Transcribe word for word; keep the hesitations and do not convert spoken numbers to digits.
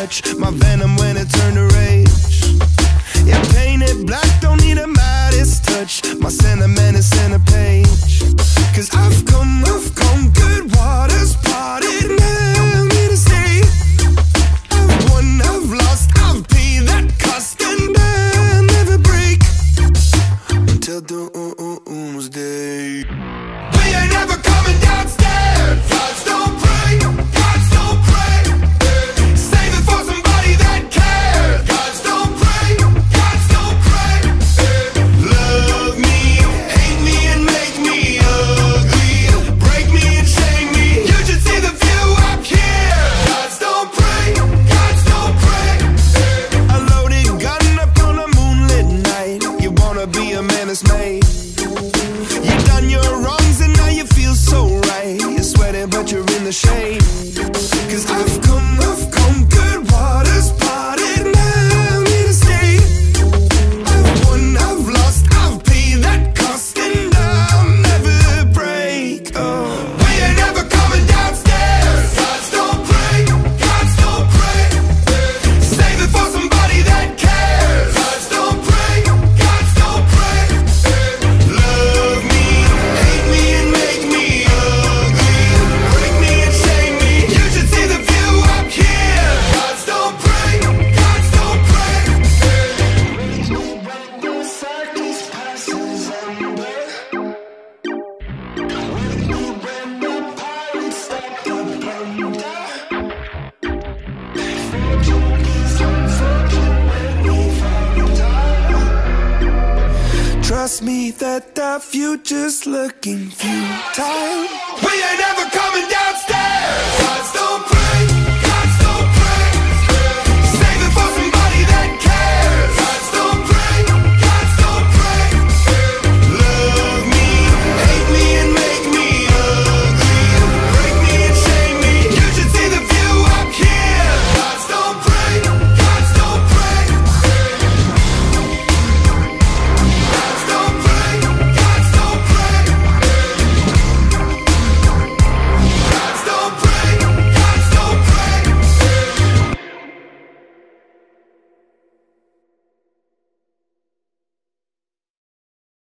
touch, my venom when it turned to rage. Yeah, painted black, don't need a Midas touch, my sentiment is center page. Cause I've come, I've conquered, water's parted, now need to stay. I've won, I've lost, I've paid that cost, and I'll never break until doomsday. We ain't never coming downstairs. Gods don't pray, gods don't pray. Save it for somebody that cares. Gods don't pray, gods don't pray. Love me, hate me and make me ugly. Break me and shame me, you should see the view up here. Gods don't pray, gods don't pray. A loaded gun up on a moonlit night. You wanna be a menace, mate. You done your wrongs and now you feel so right. You're sweating but you're in the shade. Cause I've come, I've conquered, water's parted, now need to stay. I've won, I've lost, I've paid that cost, and I'll never break. Oh, we ain't never coming downstairs. Gods don't pray, gods don't pray. Save it for somebody that cares. Gods don't pray, gods don't pray. Love me, hate me and make me ugly. Break me and shame me, you should see the view up here. Gods don't pray, gods don't pray. When the circus passes under, when the pirates stop the plunder, fortune is unfortune when we find out. Trust me that the future's looking futile. We ain't ever coming down.